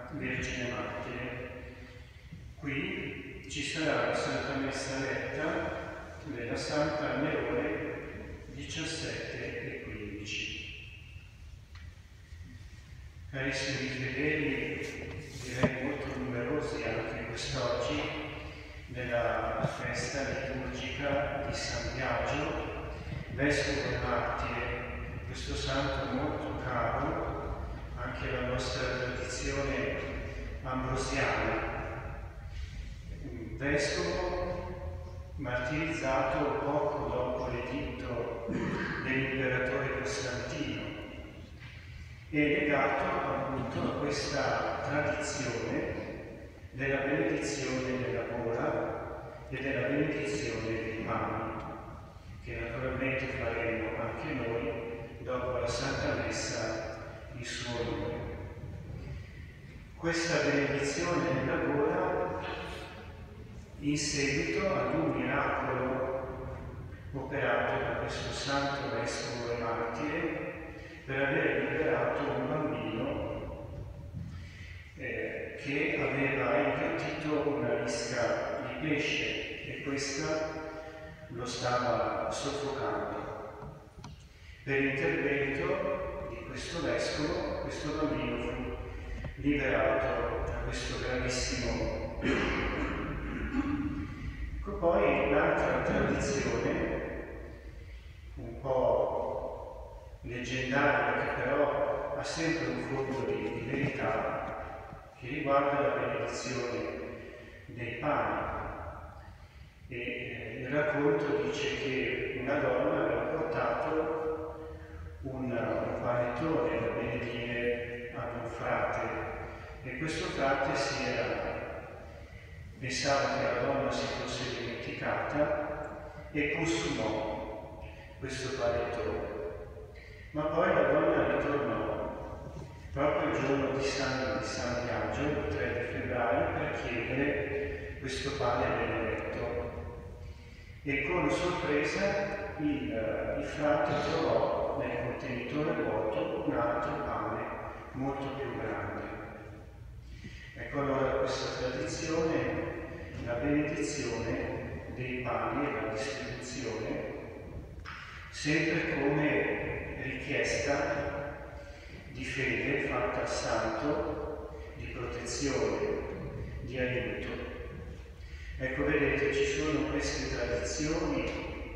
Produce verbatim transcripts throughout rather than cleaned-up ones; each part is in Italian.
Vergine Martire. Qui ci sarà la Santa Messa letta della Santa alle ore diciassette e quindici. Carissimi fedeli, direi molto numerosi anche quest'oggi, nella festa liturgica di San Biagio, Vescovo e Martire, questo santo molto caro anche alla nostra tradizione ambrosiana. Un vescovo martirizzato poco dopo l'editto dell'imperatore Costantino e legato appunto a questa tradizione della benedizione della gola e della benedizione dei pani, che naturalmente faremo anche noi dopo la Santa Messa di suo nome. Questa benedizione della gola in seguito ad un miracolo operato da questo santo vescovo e martire per aver liberato un bambino eh, che aveva inghiottito una lisca di pesce e questa lo stava soffocando. Per intervento di questo vescovo, questo bambino fu liberato da questo gravissimo ecco. Poi un'altra tradizione un po' leggendaria, che però ha sempre un fondo di, di verità, che riguarda la benedizione dei pani. E eh, il racconto dice che una donna aveva portato un, un panettone da benedire ad un frate, e questo frate si era pensava che la donna si fosse dimenticata e consumò questo panettone. Ma poi la donna ritornò proprio il giorno di San, di San Biagio, il tre di febbraio, per chiedere questo pane benedetto. E con sorpresa il, il frate trovò nel contenitore vuoto un altro pane molto più grande. Ecco allora questa tradizione, la benedizione dei pani e la distribuzione, sempre come richiesta di fede fatta al santo, di protezione, di aiuto. Ecco, vedete, ci sono queste tradizioni,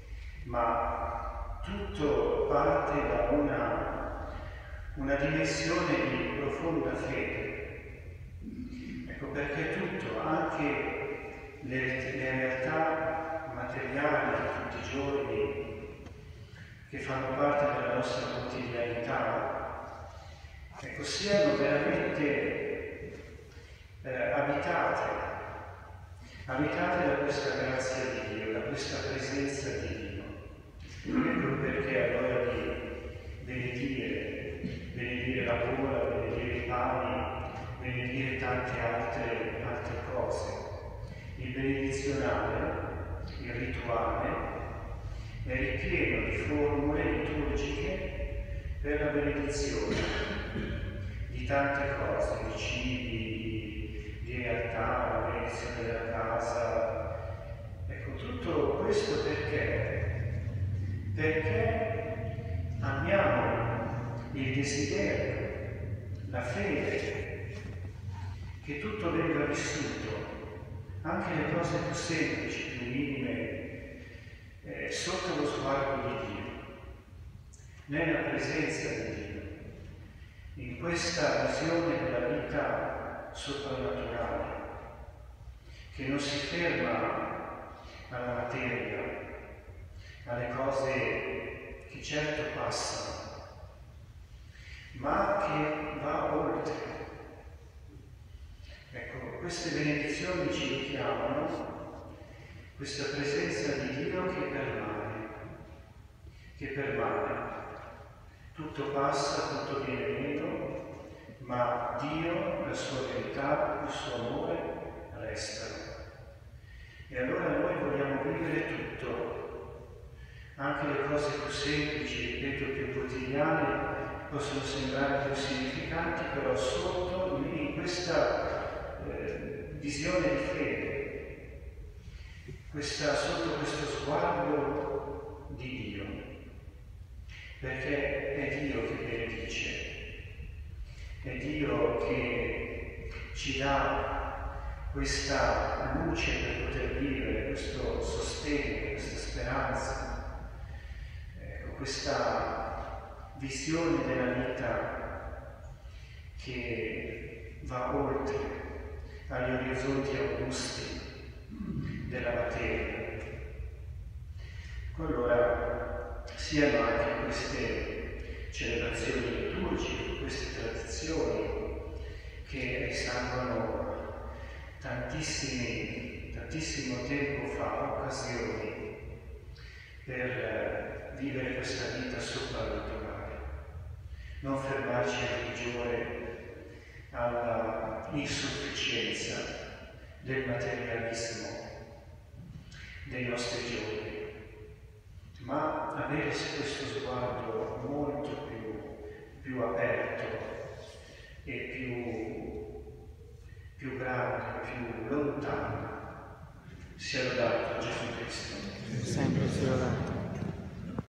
ma tutto parte da una, una dimensione di profonda fede. Ecco perché tutto, anche le, le realtà materiali di tutti i giorni, che fanno parte della nostra quotidianità, ecco, siano veramente eh, abitate, abitate da questa grazia di Dio, da questa presenza di Dio. Ecco perché allora di benedire, benedire la gola, benedire i pani, benedire tante altre, altre cose. Il benedizionale, il rituale, è ripieno di formule liturgiche per la benedizione di tante cose, di cibi, di, di realtà, la benedizione della casa. Ecco, tutto questo perché? Perché abbiamo il desiderio, la fede, che tutto venga vissuto, anche le cose più semplici, più minime, eh, sotto lo sguardo di Dio, nella presenza di Dio, in questa visione della vita soprannaturale, che non si ferma alla materia, alle cose che certo passano, ma che va oltre. Ecco, queste benedizioni ci richiamano questa presenza di Dio che permane, che permane. Tutto passa, tutto viene meno, ma Dio, la sua verità, il suo amore restano. E allora noi vogliamo vivere tutto, anche le cose più semplici, ripeto, più quotidiane, possono sembrare più significanti, però sotto in questa eh, visione di fede, questa, sotto questo sguardo di Dio, perché è Dio che benedice, è Dio che ci dà questa luce per poter vivere, questo sostegno, questa speranza, ecco, questa visione della vita che va oltre agli orizzonti augusti della materia. Allora siano anche queste celebrazioni liturgiche, queste tradizioni che risalgono tantissimi, tantissimo tempo fa, occasioni per vivere questa vita soprannaturale, non fermarci a prigione alla insufficienza del materialismo dei nostri giorni, ma avere questo sguardo molto più, più aperto e più, più grande, più lontano. Sia lodato Gesù Cristo. Sempre sia lodato.